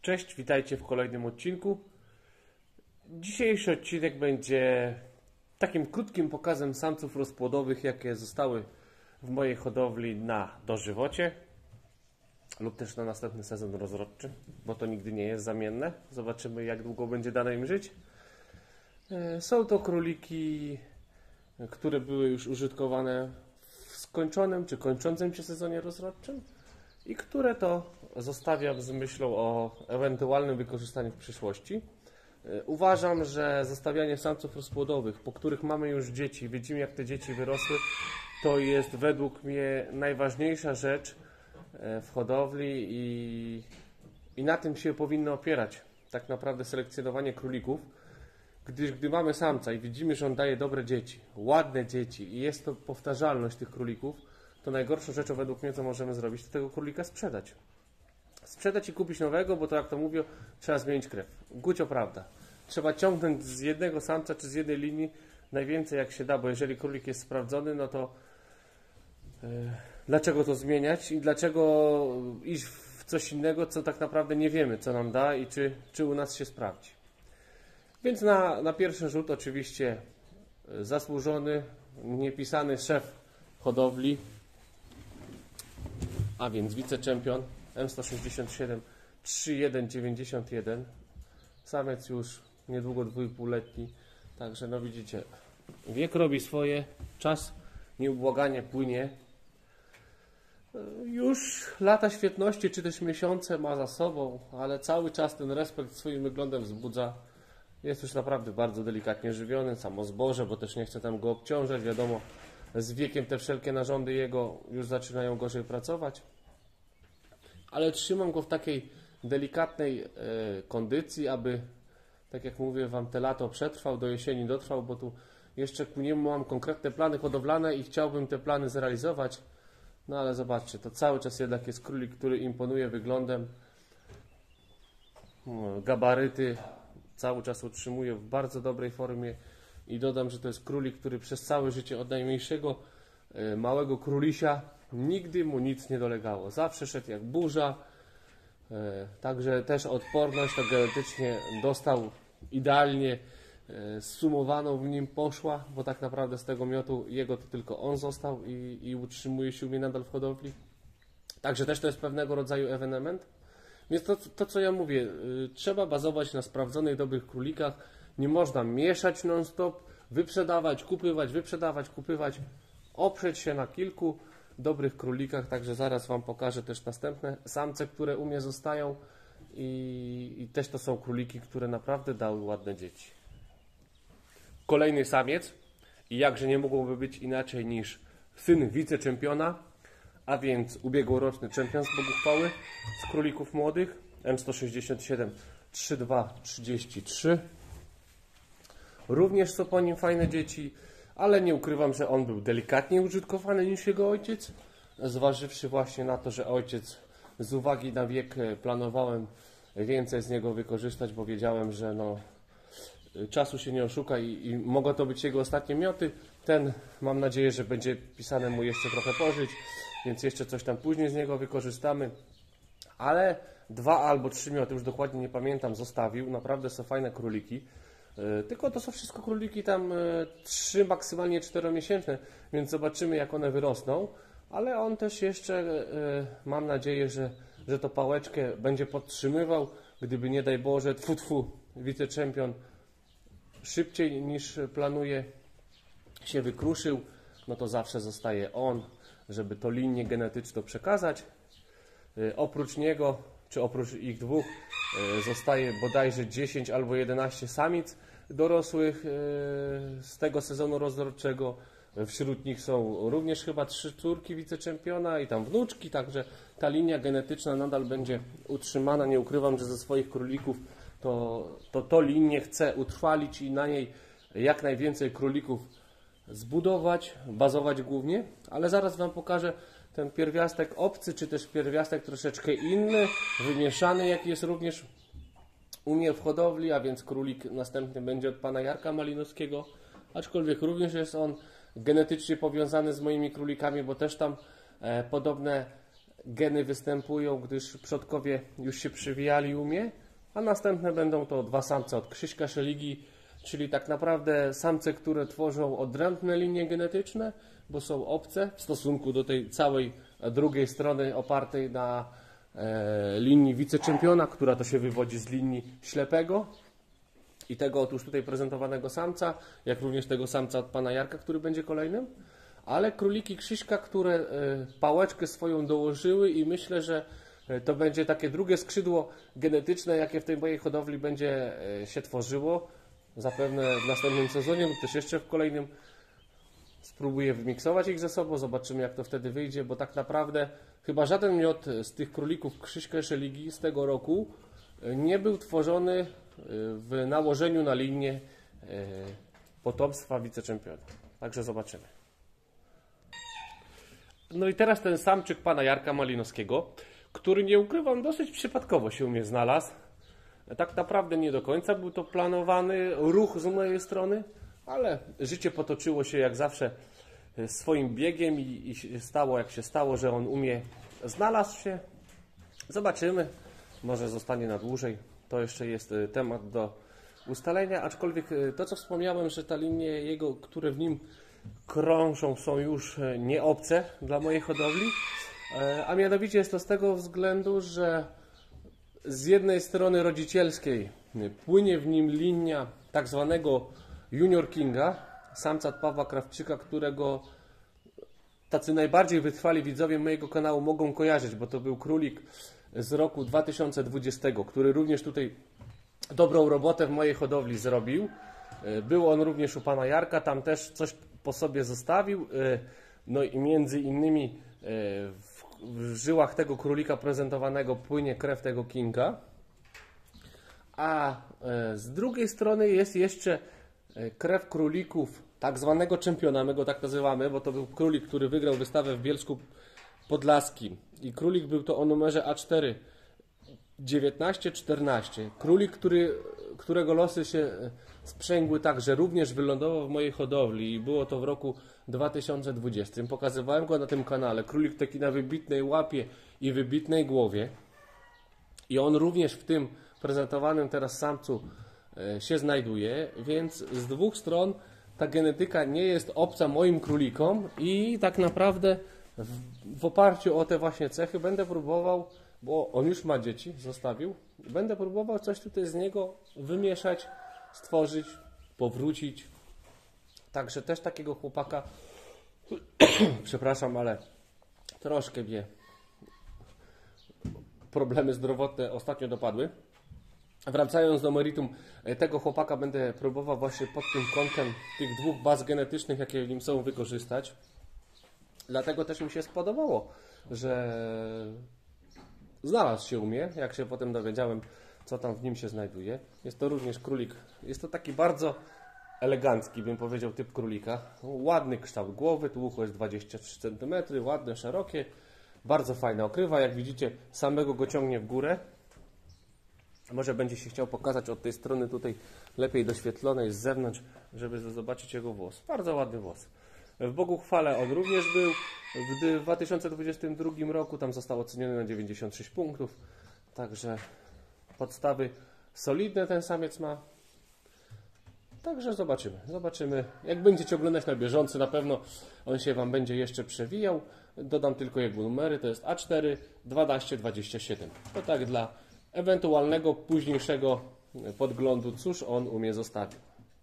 Cześć, witajcie w kolejnym odcinku. Dzisiejszy odcinek będzie takim krótkim pokazem samców rozpłodowych, jakie zostały w mojej hodowli na dożywocie lub też na następny sezon rozrodczy, bo to nigdy nie jest zamienne. Zobaczymy, jak długo będzie dane im żyć. Są to króliki, które były już użytkowane w skończonym czy kończącym się sezonie rozrodczym i które to zostawiam z myślą o ewentualnym wykorzystaniu w przyszłości. Uważam, że zostawianie samców rozpłodowych, po których mamy już dzieci, widzimy, jak te dzieci wyrosły, to jest według mnie najważniejsza rzecz w hodowli i na tym się powinno opierać tak naprawdę selekcjonowanie królików, gdyż gdy mamy samca i widzimy, że on daje dobre dzieci, ładne dzieci i jest to powtarzalność tych królików, to najgorszą rzeczą według mnie, co możemy zrobić, to tego królika sprzedać. Sprzedać i kupić nowego, bo to jak to mówią, trzeba zmienić krew. Gucio prawda. Trzeba ciągnąć z jednego samca czy z jednej linii najwięcej jak się da, bo jeżeli królik jest sprawdzony, no to dlaczego to zmieniać i dlaczego iść w coś innego, co tak naprawdę nie wiemy, co nam da i czy u nas się sprawdzi. Więc na pierwszy rzut oczywiście zasłużony, niepisany szef hodowli, a więc wiceczempion M167 3191. Samiec już niedługo 2,5-letni, także no widzicie, wiek robi swoje, czas nieubłaganie płynie. Już lata świetności, czy też miesiące ma za sobą, ale cały czas ten respekt swoim wyglądem wzbudza. Jest już naprawdę bardzo delikatnie żywiony, samo zboże, bo też nie chcę tam go obciążać. Wiadomo, z wiekiem te wszelkie narządy jego już zaczynają gorzej pracować. Ale trzymam go w takiej delikatnej kondycji, aby, tak jak mówię Wam, te lato przetrwał, do jesieni dotrwał, bo tu jeszcze ku niemu mam konkretne plany hodowlane i chciałbym te plany zrealizować. No ale zobaczcie, to cały czas jednak jest królik, który imponuje wyglądem. Gabaryty cały czas utrzymuje w bardzo dobrej formie i dodam, że to jest królik, który przez całe życie od najmniejszego małego królisia nigdy mu nic nie dolegało. Zawsze szedł jak burza, także też odporność to genetycznie dostał idealnie zsumowaną w nim poszła, bo tak naprawdę z tego miotu jego to tylko on został i utrzymuje się u mnie nadal w hodowli. Także też to jest pewnego rodzaju ewenement. Więc to co ja mówię, trzeba bazować na sprawdzonych, dobrych królikach. Nie można mieszać non-stop, wyprzedawać, kupywać, wyprzedawać, kupywać. Oprzeć się na kilku dobrych królikach, także zaraz Wam pokażę też następne samce, które u mnie zostają i też to są króliki, które naprawdę dały ładne dzieci. Kolejny samiec i jakże nie mogłoby być inaczej niż syn wiceczempiona, a więc ubiegłoroczny czempion z Bogu chwały z królików młodych M167 3233. Również są po nim fajne dzieci, ale nie ukrywam, że on był delikatnie użytkowany niż jego ojciec, zważywszy właśnie na to, że ojciec z uwagi na wiek planowałem więcej z niego wykorzystać, bo wiedziałem, że no, czasu się nie oszuka i mogą to być jego ostatnie mioty. Ten mam nadzieję, że będzie pisane mu jeszcze trochę pożyć, więc jeszcze coś tam później z niego wykorzystamy. Ale 2 albo 3 mioty, już dokładnie nie pamiętam, zostawił. Naprawdę są fajne króliki. Tylko to są wszystko króliki tam 3, maksymalnie 4-miesięczne, więc zobaczymy, jak one wyrosną. Ale on też jeszcze, mam nadzieję, że to pałeczkę będzie podtrzymywał, gdyby nie daj Boże, wiceczempion szybciej niż planuje się wykruszył, no to zawsze zostaje on, żeby to linię genetyczną przekazać. Oprócz niego, czy oprócz ich dwóch, zostaje bodajże 10 albo 11 samic dorosłych z tego sezonu rozrodczego. Wśród nich są również chyba 3 córki wiceczempiona i tam wnuczki, także ta linia genetyczna nadal będzie utrzymana. Nie ukrywam, że ze swoich królików to linię chcę utrwalić i na niej jak najwięcej królików zbudować, bazować głównie, ale zaraz Wam pokażę ten pierwiastek obcy, czy też pierwiastek troszeczkę inny, wymieszany, jaki jest również u mnie w hodowli, a więc królik następny będzie od pana Jarka Malinowskiego, aczkolwiek również jest on genetycznie powiązany z moimi królikami, bo też tam podobne geny występują, gdyż przodkowie już się przywijali u mnie, a następne będą to 2 samce od Krzyśka Szeligi, czyli tak naprawdę samce, które tworzą odrębne linie genetyczne, bo są obce w stosunku do tej całej drugiej strony opartej na linii wiceczempiona, która to się wywodzi z linii ślepego i tego otóż tutaj prezentowanego samca, jak również tego samca od pana Jarka, który będzie kolejnym. Ale króliki Krzyśka, które pałeczkę swoją dołożyły i myślę, że to będzie takie drugie skrzydło genetyczne, jakie w tej mojej hodowli będzie się tworzyło. Zapewne w następnym sezonie lub też jeszcze w kolejnym spróbuję wymiksować ich ze sobą, zobaczymy jak to wtedy wyjdzie, bo tak naprawdę chyba żaden miod z tych królików Krzyśka Szeligi z tego roku nie był tworzony w nałożeniu na linię potomstwa wiceczempiona. Także zobaczymy. No i teraz ten samczyk pana Jarka Malinowskiego, który nie ukrywam, dosyć przypadkowo się u mnie znalazł. Tak naprawdę nie do końca był to planowany ruch z mojej strony, ale życie potoczyło się jak zawsze swoim biegiem i się stało jak się stało, że on u mnie znalazł się. Zobaczymy, może zostanie na dłużej. To jeszcze jest temat do ustalenia, aczkolwiek to co wspomniałem, że ta linie jego, które w nim krążą, są już nie obce dla mojej hodowli, a mianowicie jest to z tego względu, że z jednej strony rodzicielskiej płynie w nim linia tak zwanego Junior Kinga, samca od Pawła Krawczyka, którego tacy najbardziej wytrwali widzowie mojego kanału mogą kojarzyć, bo to był królik z roku 2020, który również tutaj dobrą robotę w mojej hodowli zrobił. Był on również u pana Jarka, tam też coś po sobie zostawił. No i między innymi w żyłach tego królika prezentowanego płynie krew tego Kinga. A z drugiej strony jest jeszcze krew królików tak zwanego czempiona, my go tak nazywamy, bo to był królik, który wygrał wystawę w Bielsku Podlaskim. I królik był to o numerze A4 1914. Królik, którego losy się sprzęgły tak, że również wylądował w mojej hodowli i było to w roku 2020. Pokazywałem go na tym kanale. Królik taki na wybitnej łapie i wybitnej głowie. I on również w tym prezentowanym teraz samcu się znajduje, więc z dwóch stron ta genetyka nie jest obca moim królikom i tak naprawdę w oparciu o te właśnie cechy będę próbował, bo on już ma dzieci, zostawił, będę próbował coś tutaj z niego wymieszać, stworzyć, powrócić. Także też takiego chłopaka, przepraszam, ale troszkę mnie problemy zdrowotne ostatnio dopadły. Wracając do meritum, tego chłopaka będę próbował właśnie pod tym kątem tych dwóch baz genetycznych, jakie w nim są, wykorzystać. Dlatego też mi się spodobało, że znalazł się u mnie, jak się potem dowiedziałem, co tam w nim się znajduje. Jest to również królik, jest to taki bardzo elegancki, bym powiedział, typ królika. Ładny kształt głowy, tu ucho jest 23 cm, ładne, szerokie, bardzo fajna okrywa. Jak widzicie, samego go ciągnie w górę. Może będzie się chciał pokazać od tej strony tutaj lepiej doświetlonej z zewnątrz, żeby zobaczyć jego włos. Bardzo ładny włos. W Bogu chwale on również był. W 2022 roku tam został oceniony na 96 punktów. Także podstawy solidne ten samiec ma. Także zobaczymy. Zobaczymy. Jak będziecie oglądać na bieżąco, na pewno on się Wam będzie jeszcze przewijał. Dodam tylko jego numery. To jest A4 1227. To tak dla ewentualnego późniejszego podglądu, cóż on u mnie zostawił.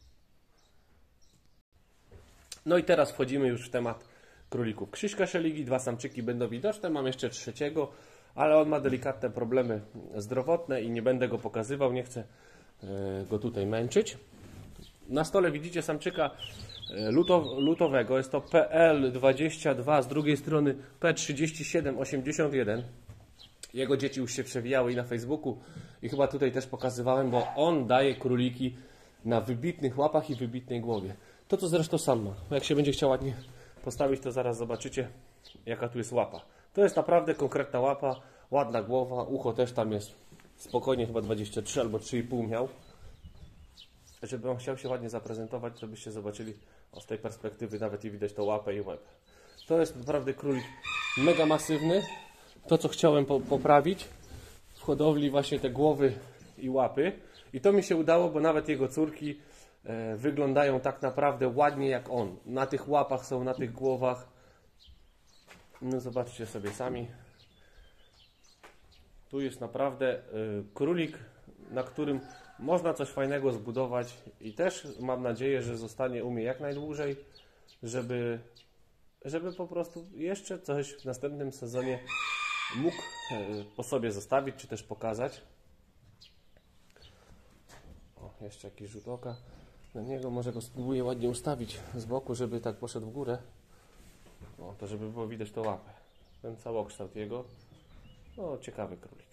No i teraz wchodzimy już w temat królików Krzyśka Szeligi. 2 samczyki będą widoczne, mam jeszcze trzeciego, ale on ma delikatne problemy zdrowotne i nie będę go pokazywał, nie chcę go tutaj męczyć. Na stole widzicie samczyka lutowego, jest to PL22, z drugiej strony P3781. Jego dzieci już się przewijały i na Facebooku i chyba tutaj też pokazywałem, bo on daje króliki na wybitnych łapach i wybitnej głowie. To co zresztą sam ma. Jak się będzie chciał ładnie postawić, to zaraz zobaczycie, jaka tu jest łapa. To jest naprawdę konkretna łapa, ładna głowa, ucho też tam jest spokojnie chyba 23 albo 3,5 miał. Żeby on chciał się ładnie zaprezentować, żebyście zobaczyli z tej perspektywy nawet i widać tą łapę i łeb. To jest naprawdę królik mega masywny. to, co chciałem poprawić w hodowli, właśnie te głowy i łapy. I to mi się udało, bo nawet jego córki wyglądają tak naprawdę ładnie jak on. Na tych łapach są, na tych głowach. No zobaczcie sobie sami. Tu jest naprawdę królik, na którym można coś fajnego zbudować i też mam nadzieję, że zostanie u mnie jak najdłużej, żeby po prostu jeszcze coś w następnym sezonie mógł po sobie zostawić, czy też pokazać. O, jeszcze jakiś rzut oka na niego, może go spróbuję ładnie ustawić z boku, żeby tak poszedł w górę. O, to żeby było widać to łapę. Ten całokształt jego. O, ciekawy królik.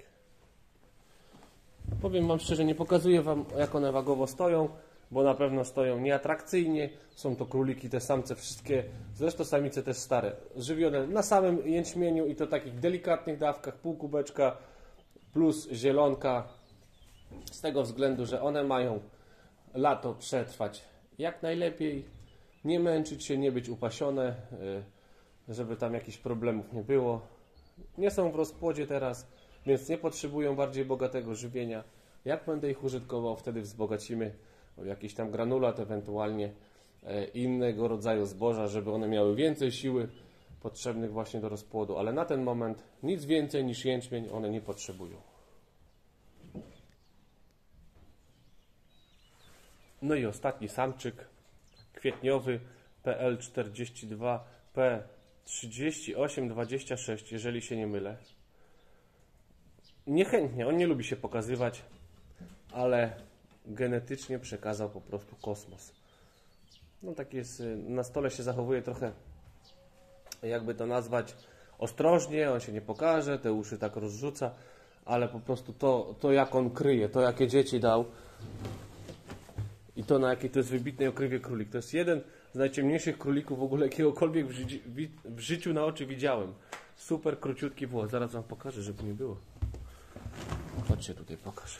Powiem Wam szczerze, nie pokazuję Wam, jak one wagowo stoją, bo na pewno stoją nieatrakcyjnie. Są to króliki, te samce wszystkie, zresztą samice też stare, żywione na samym jęczmieniu i to takich delikatnych dawkach, pół kubeczka plus zielonka, z tego względu, że one mają lato przetrwać jak najlepiej, nie męczyć się, nie być upasione, żeby tam jakichś problemów nie było. Nie są w rozpłodzie teraz, więc nie potrzebują bardziej bogatego żywienia. Jak będę ich użytkował, wtedy wzbogacimy o jakiś tam granulat, ewentualnie innego rodzaju zboża, żeby one miały więcej siły potrzebnych właśnie do rozpłodu, ale na ten moment nic więcej niż jęczmień one nie potrzebują. No i ostatni samczyk kwietniowy PL42 P3826, jeżeli się nie mylę. Niechętnie, on nie lubi się pokazywać, ale genetycznie przekazał po prostu kosmos. No tak jest, na stole się zachowuje trochę, jakby to nazwać, ostrożnie, on się nie pokaże, te uszy tak rozrzuca, ale po prostu to jak on kryje, to jakie dzieci dał i to na jakiej to jest wybitnej okrywie królik. To jest jeden z najciemniejszych królików w ogóle jakiegokolwiek w życiu na oczy widziałem. Super króciutki włos, zaraz Wam pokażę, żeby nie było. Chodźcie tutaj, pokaż.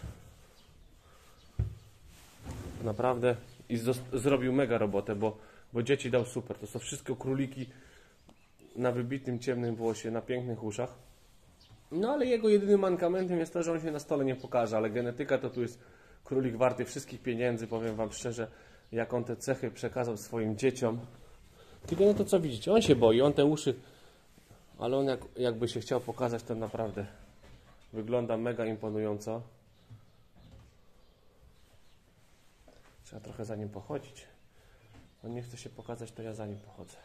Naprawdę i zrobił mega robotę, bo dzieci dał super. To są wszystko króliki na wybitnym ciemnym włosie, na pięknych uszach. No ale jego jedynym mankamentem jest to, że on się na stole nie pokaże, ale genetyka to tu jest królik warty wszystkich pieniędzy, powiem Wam szczerze, jak on te cechy przekazał swoim dzieciom. Tylko no to co widzicie, on się boi, on te uszy, ale on jakby się chciał pokazać, to naprawdę wygląda mega imponująco. Trzeba trochę za nim pochodzić. On nie chce się pokazać, to ja za nim pochodzę.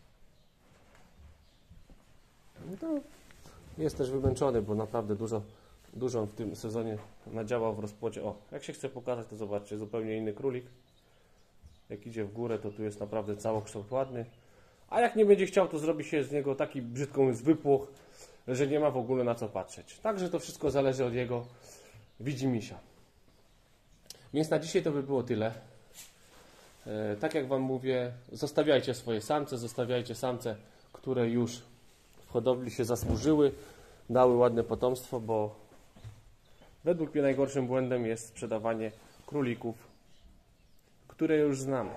No to jest też wymęczony, bo naprawdę dużo on w tym sezonie nadziałał w rozpłodzie. O, jak się chce pokazać, to zobaczcie, zupełnie inny królik. Jak idzie w górę, to tu jest naprawdę całokształt ładny. A jak nie będzie chciał, to zrobi się z niego taki brzydko mówiąc wypłoch, że nie ma w ogóle na co patrzeć. Także to wszystko zależy od jego widzimisię. Więc na dzisiaj to by było tyle. Tak jak Wam mówię, zostawiajcie swoje samce, zostawiajcie samce, które już w hodowli się zasłużyły, dały ładne potomstwo, bo według mnie najgorszym błędem jest sprzedawanie królików, które już znamy.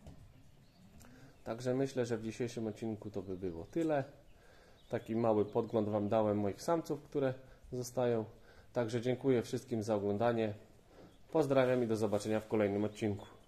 Także myślę, że w dzisiejszym odcinku to by było tyle. Taki mały podgląd Wam dałem moich samców, które zostają. Także dziękuję wszystkim za oglądanie. Pozdrawiam i do zobaczenia w kolejnym odcinku.